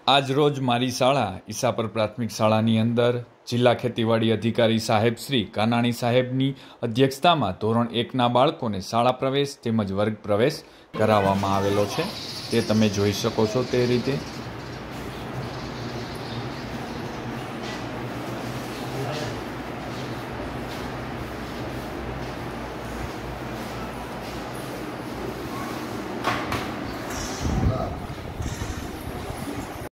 આજ રોજ મારી શાળા ઈસાપર પ્રાથમિક શાળાની અંદર જિલ્લા ખેતીવાડી અધિકારી સાહેબ શ્રી કાનાણી સાહેબની અધ્યક્ષતામાં ધોરણ 1ના બાળકોને શાળા પ્રવેશ તેમજ વર્ગ પ્રવેશ કરાવવામાં આવેલો છે। તે તમે જોઈ શકો છો તે રીતે